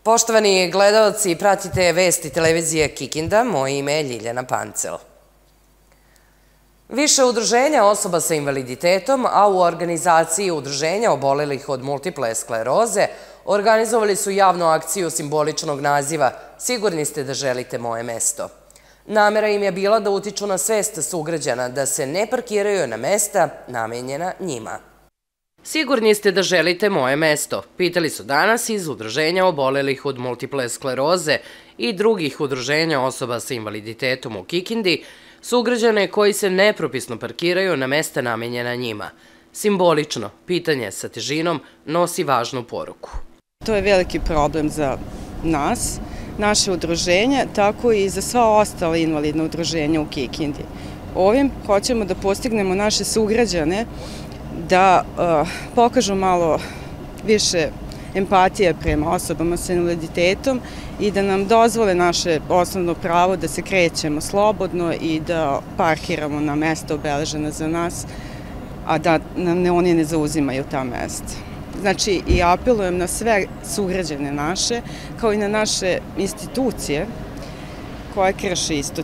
Poštovani gledalci, pratite vesti televizije Kikinda, moje ime je Ljiljana Pancel. Više udruženja osoba sa invaliditetom, a u organizaciji udruženja obolelih od multiple skleroze organizovali su javnu akciju simboličnog naziva "Sigurni ste da želite moje mesto". Namera im je bila da utiču na svest sugrađana da se ne parkiraju na mesta namenjena njima. Sigurni ste da želite moje mesto, pitali su danas iz udruženja obolelih od multiple skleroze i drugih udruženja osoba sa invaliditetom u Kikindi, sugrađane koji se nepropisno parkiraju na mesta namenjena njima. Simbolično, pitanje sa težinom nosi važnu poruku. To je veliki problem za nas, naše udruženje, tako i za sva ostala invalidna udruženja u Kikindi. Ovim hoćemo da postignemo naše sugrađane da pokažu malo više empatije prema osobama sa invaliditetom i da nam dozvole naše osnovno pravo da se krećemo slobodno i da parkiramo na mesta obeležena za nas, a da oni ne zauzimaju ta mesta. Znači, i apelujem na sve sugrađane naše, kao i na naše institucije koje krše isto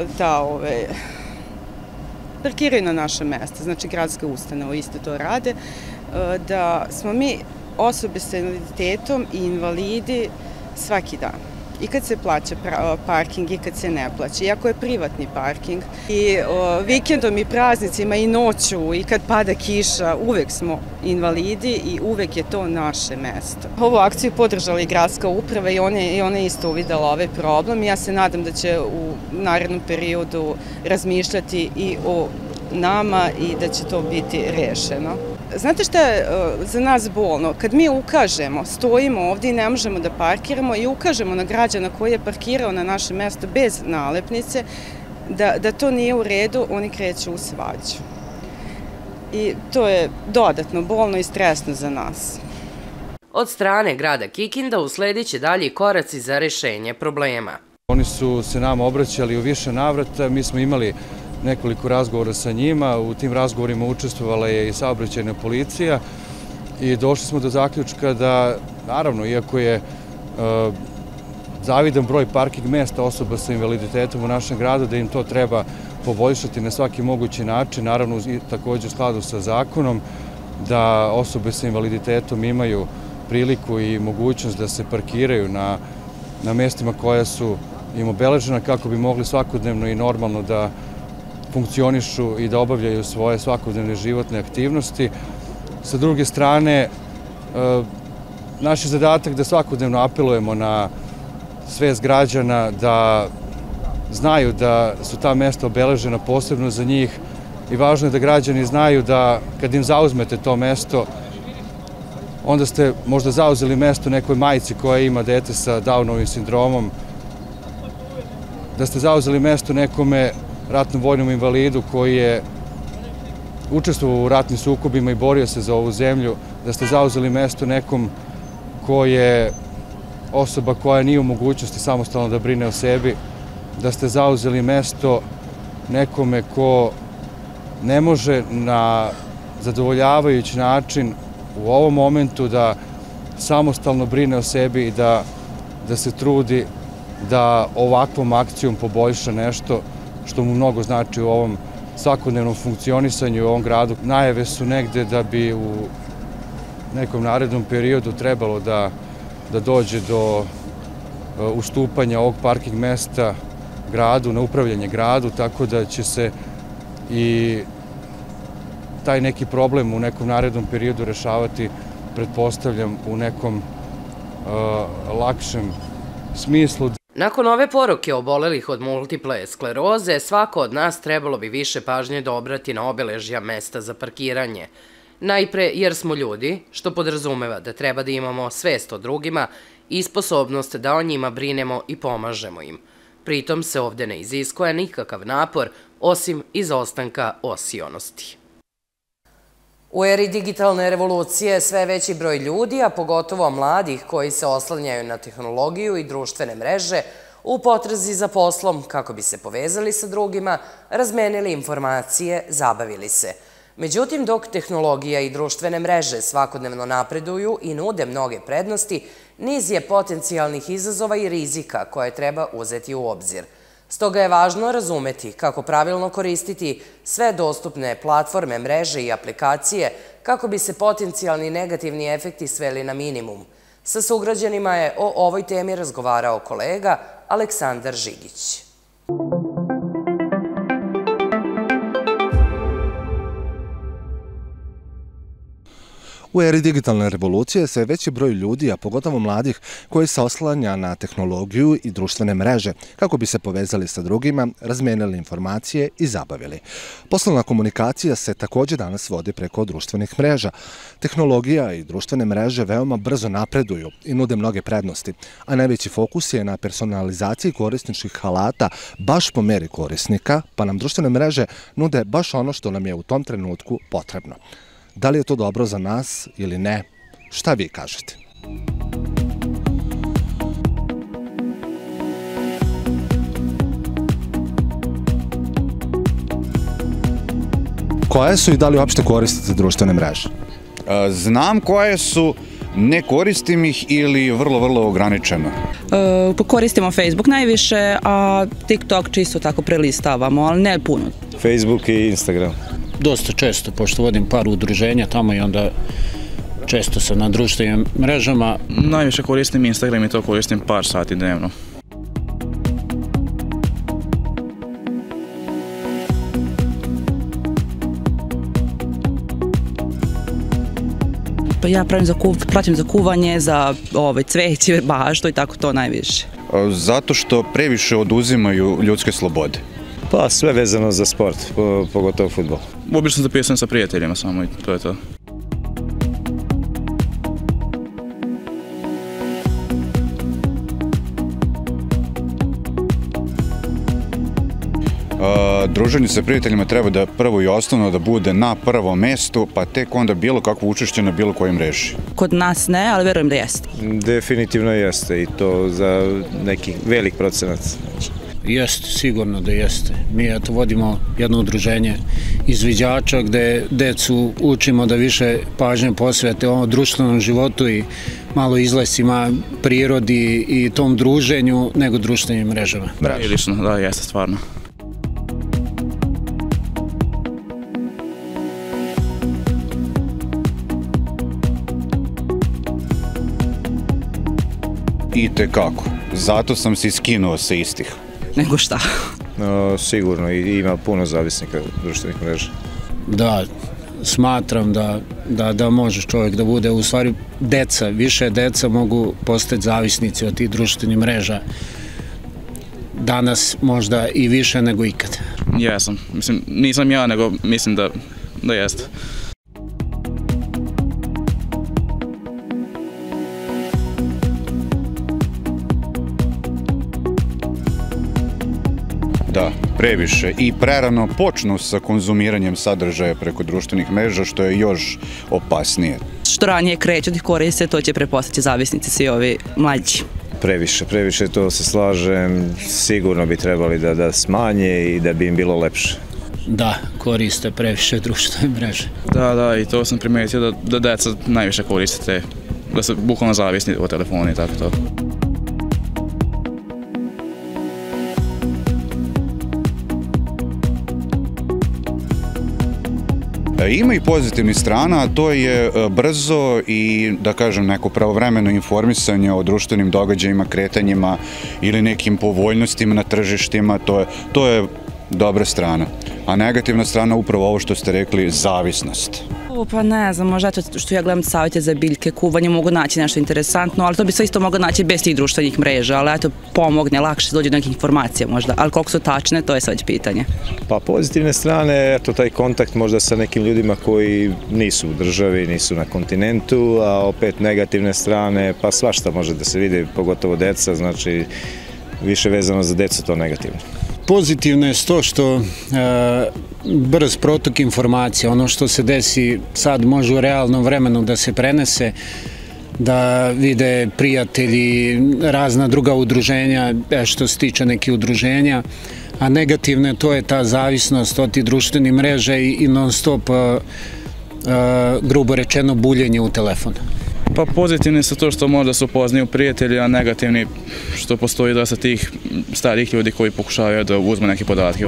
parkiraju na naše mesta, znači gradske ustanove isto to rade, da smo mi osobe sa invaliditetom i invalidi svaki dan. I kad se plaća parking i kad se ne plaća, iako je privatni parking. I vikendom i praznicima i noću i kad pada kiša, uvek smo invalidi i uvek je to naše mesto. Ovu akciju podržala i gradska uprava i ona je isto uvidela ovaj problem. Ja se nadam da će u narednom periodu razmišljati i o nama i da će to biti rešeno. Znate šta je za nas bolno? Kad mi ukažemo, stojimo ovdje i ne možemo da parkiramo i ukažemo na građana koji je parkirao na naše mesto bez nalepnice, da to nije u redu, oni kreću u svađu. I to je dodatno bolno i stresno za nas. Od strane grada Kikinda uslediće dalji koraci za rešenje problema. Oni su se nama obraćali u više navrata, mi smo imali nekoliko razgovora sa njima, u tim razgovorima učestvovala je i saobraćajna policija i došli smo do zaključka da, naravno, iako je zavidan broj parking mesta osoba sa invaliditetom u našem gradu, da im to treba poboljšati na svaki mogući način, naravno također u skladu sa zakonom, da osobe sa invaliditetom imaju priliku i mogućnost da se parkiraju na mestima koja su im obeležena kako bi mogli svakodnevno i normalno da funkcionišu i da obavljaju svoje svakodnevne životne aktivnosti. Sa druge strane, naš je zadatak da svakodnevno apelujemo na svest građana da znaju da su ta mesta obeležena posebno za njih i važno je da građani znaju da kad im zauzmete to mesto, onda ste možda zauzeli mesto nekoj majci koja ima dete sa Downovim sindromom, da ste zauzeli mesto nekome ratnom vojnom invalidu koji je učestvovao u ratnim sukobima i borio se za ovu zemlju, da ste zauzeli mesto nekom ko je osoba koja nije u mogućnosti samostalno da brine o sebi, da ste zauzeli mesto nekome ko ne može na zadovoljavajući način u ovom momentu da samostalno brine o sebi i da se trudi da ovakvom akcijom poboljša nešto što mu mnogo znači u ovom svakodnevnom funkcionisanju u ovom gradu. Najave su negde da bi u nekom narednom periodu trebalo da dođe do ustupanja ovog parking mesta gradu, na upravljanje gradu, tako da će se i taj neki problem u nekom narednom periodu rešavati, pretpostavljam, u nekom lakšem smislu. Nakon ove poruke obolelih od multiple skleroze, svako od nas trebalo bi više pažnje da obrati na obeležja mesta za parkiranje. Najpre jer smo ljudi, što podrazumeva da treba da imamo svest o drugima i sposobnost da o njima brinemo i pomažemo im. Pritom se ovde ne iziskuje nikakav napor osim izostanka osionosti. U eri digitalne revolucije sve veći broj ljudi, a pogotovo mladih koji se oslanjaju na tehnologiju i društvene mreže, u potrazi za poslom kako bi se povezali sa drugima, razmenili informacije, zabavili se. Međutim, dok tehnologija i društvene mreže svakodnevno napreduju i nude mnoge prednosti, niz je potencijalnih izazova i rizika koje treba uzeti u obzir. Stoga je važno razumeti kako pravilno koristiti sve dostupne platforme, mreže i aplikacije kako bi se potencijalni negativni efekti sveli na minimum. Sa sugrađanima je o ovoj temi razgovarao kolega Aleksandar Žigić. U eri digitalne revolucije sve veći broj ljudi, a pogotovo mladih, koji se oslanja na tehnologiju i društvene mreže kako bi se povezali sa drugima, razmenili informacije i zabavili. Poslovna komunikacija se također danas vodi preko društvenih mreža. Tehnologija i društvene mreže veoma brzo napreduju i nude mnoge prednosti, a najveći fokus je na personalizaciji korisničkih alata baš po meri korisnika, pa nam društvene mreže nude baš ono što nam je u tom trenutku potrebno. Da li je to dobro za nas ili ne? Šta vi kažete? Koje su i da li uopšte koristite društvene mreže? Znam koje su, ne koristim ih ili vrlo ograničeno. Koristimo Facebook najviše, a TikTok čisto tako prelistavamo, ali ne puno. Facebook i Instagram. Dosta često, pošto vodim par udruženja tamo i onda često sam na društvenim mrežama. Najviše koristim Instagram i to koristim par sati dnevno. Ja pratim za kuvanje, za cveće, baštu i tako to najviše. Zato što previše oduzimaju ljudske slobode. Pa sve vezano za sport, pogotovo fudbal. Obično zapisujem sa prijateljima samo i to je to. Druženje sa prijateljima treba da prvo i osnovno da bude na prvom mestu, pa tek onda bilo kakvo učešće na bilo kojoj mreži. Kod nas ne, ali verujem da jeste. Definitivno jeste i to za neki velik procenat. Jeste, sigurno da jeste. Mi vodimo jedno udruženje izviđača gde decu učimo da više pažnje posvete društvenom životu i malo izlazima, prirodi i tom druženju nego društvenim mrežama. Prilično, da, jeste stvarno. Itekako. Zato sam se skinuo sa istih. Nego šta? Sigurno, i ima puno zavisnika društvenih mreža. Da, smatram da može čovjek da bude, u stvari više deca mogu postati zavisnici od tih društvenih mreža. Danas možda i više nego ikad. Jesam. Mislim, nisam ja, nego mislim da jeste. Da, previše i prerano počnu sa konzumiranjem sadržaja preko društvenih mreža, što je još opasnije. Što ranije kreću da koriste, to će prepostati zavisnici svi ovi mlađi. Previše, to se slažem, sigurno bi trebali da smanje i da bi im bilo lepše. Da, koriste previše društvene mreže. Da, i to sam primetio da deca najviše koriste, da su bukvalno zavisni od telefona i tako to. Ima i pozitivnih strana, a to je brzo i, da kažem, neko pravovremeno informisanje o društvenim događajima, kretanjima ili nekim povoljnostima na tržištima, to je dobra strana. A negativna strana upravo ovo što ste rekli, zavisnost. Pa ne znam, možda to što ja gledam savjete za biljke, kuvanje, mogu naći nešto interesantno, ali to bi sve isto moglo naći bez tih društvenih mreža, ali eto, pomogne, lakše dođe do nekih informacija možda, ali koliko su tačne, to je sad pitanje. Pa pozitivne strane, eto, taj kontakt možda sa nekim ljudima koji nisu u državi, nisu na kontinentu, a opet negativne strane, pa svašta može da se vidi, pogotovo deca, znači više vezano za decu to negativno. Pozitivno je to što brz protok informacija, ono što se desi sad može u realnom vremenu da se prenese, da vide prijatelji, razna druga udruženja, što se tiče nekih udruženja, a negativno je to je ta zavisnost od tih društvenih mreža i non stop, grubo rečeno, buljenje u telefonu. Pa pozitivni su to što možda se upoznaju prijatelji, a negativni što postoji dosta tih starih ljudi koji pokušavaju da uzme neke podatke.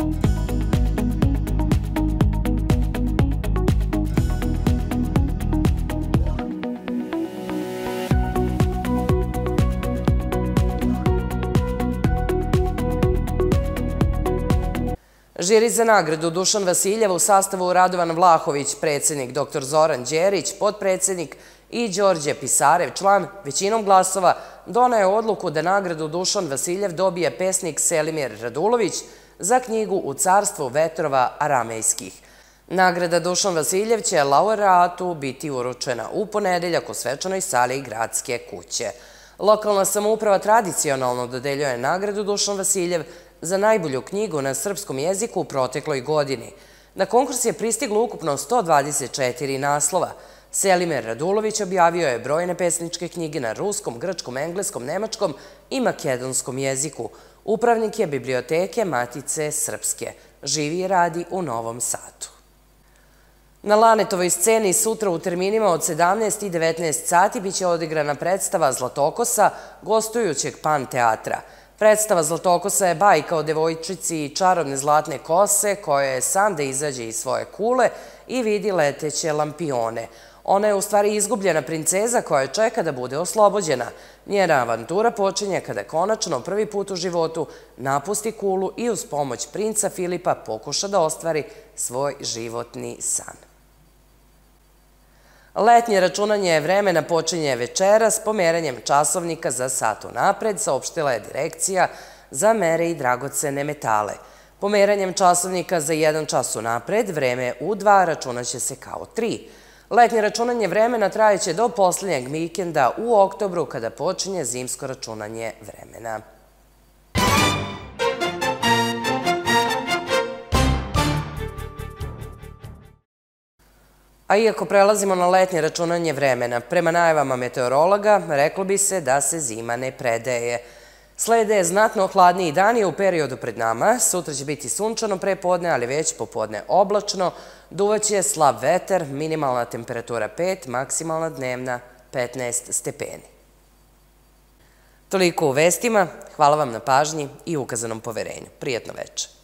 Žiri za nagradu Dušan Vasiljev u sastavu Radovan Vlahović, predsjednik, dr. Zoran Đerić, potpredsjednik i Đorđe Pisarev, član, većinom glasova, doneo je odluku da nagradu Dušan Vasiljev dobije pesnik Selimir Radulović za knjigu U carstvu vetrova aramejskih. Nagrada Dušan Vasiljev će laureatu biti uručena u ponedeljak u svečanoj sali Gradske kuće. Lokalna samouprava tradicionalno dodeljuje nagradu Dušan Vasiljev za najbolju knjigu na srpskom jeziku u protekloj godini. Na konkurs je pristiglo ukupno 124 naslova. Selimir Radulović objavio je brojne pesničke knjige na ruskom, grčkom, engleskom, nemačkom i makedonskom jeziku. Upravnik je biblioteke Matice Srpske. Živi i radi u Novom Sadu. Na Lanetovoj sceni sutra u terminima od 17 i 19 sati biće odigrana predstava Zlatokosa gostujućeg Pan teatra. Predstava Zlatokosa je bajka o devojčici i čarobne zlatne kose koja je san da izađe iz svoje kule i vidi leteće lampione. Ona je u stvari izgubljena princeza koja čeka da bude oslobođena. Njena avantura počinje kada konačno prvi put u životu napusti kulu i uz pomoć princa Filipa pokuša da ostvari svoj životni san. Letnje računanje vremena počinje večeras pomeranjem časovnika za sat unapred, saopštila je Direkcija za mere i dragocene metale. Pomeranjem časovnika za 1 čas unapred, vreme U2 računaće se kao 3. Letnje računanje vremena trajeće do posljednjeg vikenda u oktobru kada počinje zimsko računanje vremena. A iako prelazimo na letnje računanje vremena, prema najavama meteorologa, reklo bi se da se zima ne predaje. Slede znatno hladniji dani u periodu pred nama. Sutra će biti sunčano pre podne, ali već popodne oblačno. Duvaće slab vetar, minimalna temperatura 5, maksimalna dnevna 15 stepeni. Toliko u vestima. Hvala vam na pažnji i ukazanom poverenju. Prijatno večer.